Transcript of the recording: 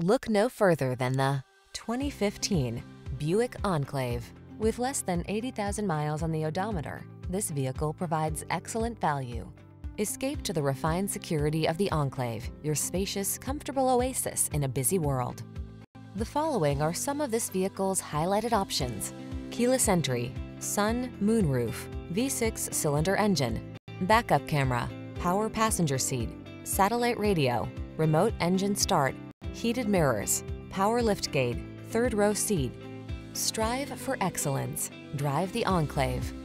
Look no further than the 2015 Buick Enclave. With less than 80,000 miles on the odometer, this vehicle provides excellent value. Escape to the refined security of the Enclave, your spacious, comfortable oasis in a busy world. The following are some of this vehicle's highlighted options: keyless entry, sun, moonroof, V6 cylinder engine, backup camera, power passenger seat, satellite radio, remote engine start, heated mirrors, power liftgate, third row seat. Strive for excellence. Drive the Enclave.